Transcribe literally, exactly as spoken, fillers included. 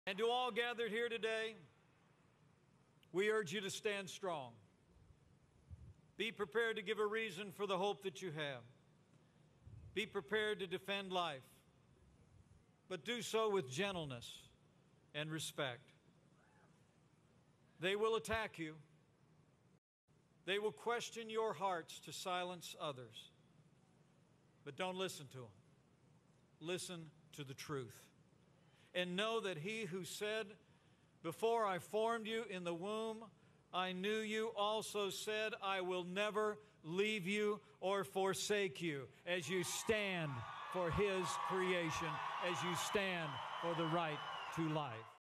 And to all gathered here today, we urge you to stand strong. Be prepared to give a reason for the hope that you have. Be prepared to defend life, but do so with gentleness and respect. They will attack you. They will question your hearts to silence others. But don't listen to them. Listen to the truth. And know that He who said, "Before I formed you in the womb, I knew you," also said, "I will never leave you or forsake you," as you stand for His creation, as you stand for the right to life.